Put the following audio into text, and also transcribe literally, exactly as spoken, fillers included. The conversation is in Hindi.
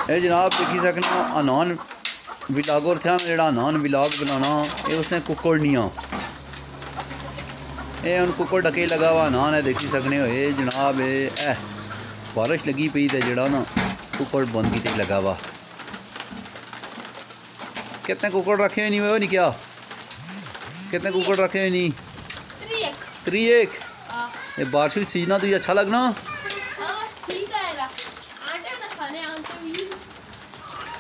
ये जनाब देखी सकने अनान विलागोर थे जो अनान विलाग बनाना ये उसने कुकड़ नहीं ये हूँ कुकड़ डके लगा हुआ अनान है देखी सकने हो ये जनाब ए बारिश लगी पई तो जड़ा ना कुकड़ बंद की लगा हुआ। कितने कुकड़ रखे हुए नहीं वो नहीं क्या कितने कुकड़ रखे हुए नहीं त्री एक ये बारिश सीजना तुझे अच्छा लगना।